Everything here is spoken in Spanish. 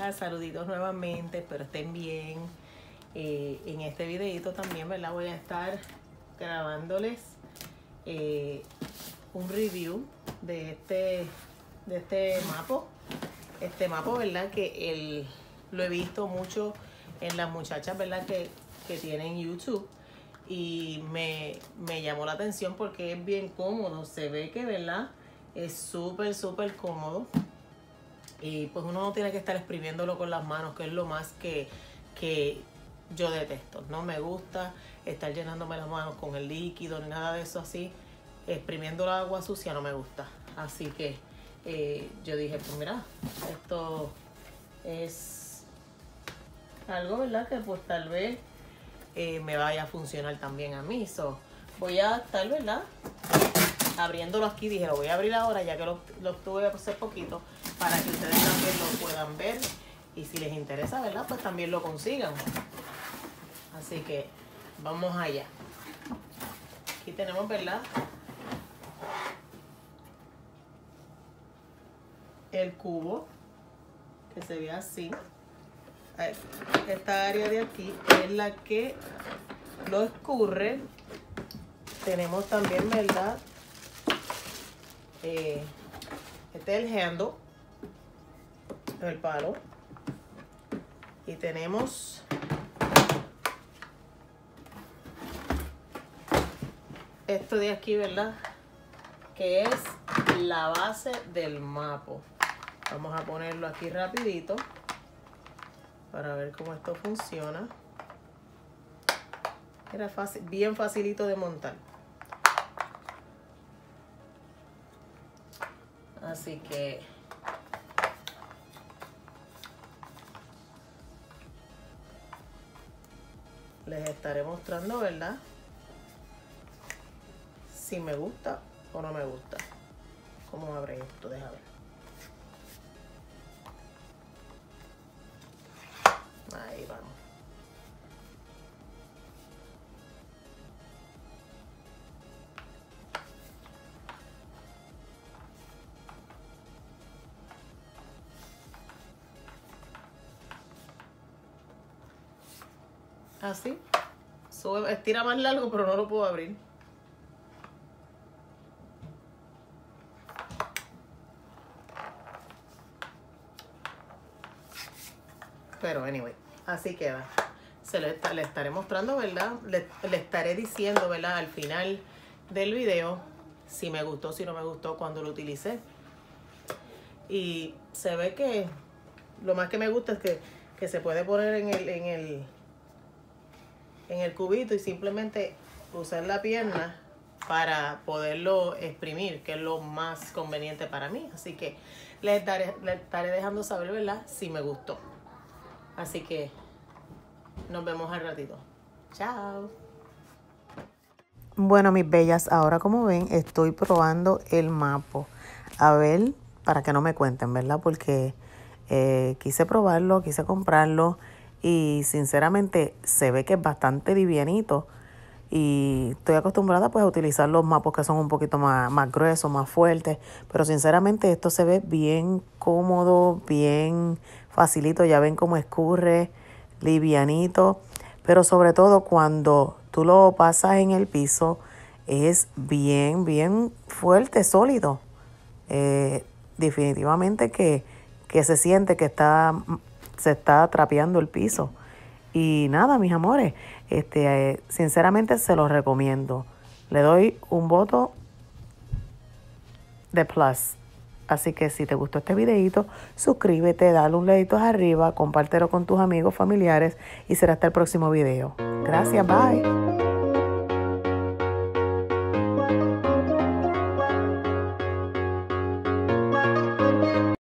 Hola, saluditos nuevamente, espero estén bien. En este videito también, ¿verdad? Voy a estar grabándoles un review de este mapo. Este mapo, ¿verdad? Que lo he visto mucho en las muchachas, ¿verdad? Que tienen YouTube. Y me llamó la atención porque es bien cómodo. Se ve que, ¿verdad? Es súper cómodo. Y pues uno no tiene que estar exprimiéndolo con las manos, que es lo más que yo detesto. No me gusta estar llenándome las manos con el líquido ni nada de eso así. Exprimiendo el agua sucia no me gusta. Así que yo dije, pues mira, esto es algo, ¿verdad? Que pues tal vez me vaya a funcionar también a mí. Voy a estar, ¿verdad? Abriéndolo aquí, dije, lo voy a abrir ahora ya que lo tuve hace poquito para que ustedes también lo puedan ver y si les interesa, ¿verdad? Pues también lo consigan. Así que vamos allá. Aquí tenemos, ¿verdad? El cubo que se ve así. Esta área de aquí es la que lo escurre. Tenemos también, ¿verdad? Este es el handle, el palo, y tenemos esto de aquí, ¿verdad? Que es la base del mapo. Vamos a ponerlo aquí rapidito para ver cómo esto funciona. Era fácil, bien facilito de montar. Así que les estaré mostrando, ¿verdad? Si me gusta o no me gusta. ¿Cómo abre esto? Déjame ver. Ahí vamos. Así. Estira más largo, pero no lo puedo abrir. Pero anyway, así queda. Le estaré mostrando, ¿verdad? Le estaré diciendo, ¿verdad? Al final del video si me gustó, si no me gustó cuando lo utilicé. Y se ve que lo más que me gusta es que se puede poner en el cubito y simplemente usar la pierna para poderlo exprimir, que es lo más conveniente para mí. Así que le estaré dejando saber, ¿verdad? Si me gustó. Así que nos vemos al ratito. Chao. Bueno, mis bellas, ahora como ven, estoy probando el mapo. A ver, para que no me cuenten, ¿verdad? Porque quise probarlo, quise comprarlo y sinceramente se ve que es bastante livianito. Y estoy acostumbrada pues a utilizar los mapos que son un poquito más gruesos, más fuertes. Pero sinceramente esto se ve bien cómodo, bien facilito. Ya ven cómo escurre, livianito. Pero sobre todo cuando tú lo pasas en el piso es bien fuerte, sólido. Definitivamente que se siente que se está trapeando el piso. Y nada, mis amores, sinceramente se los recomiendo. Le doy un voto de plus. Así que si te gustó este videito, suscríbete, dale un dedito arriba, compártelo con tus amigos, familiares y será hasta el próximo video. Gracias, bye.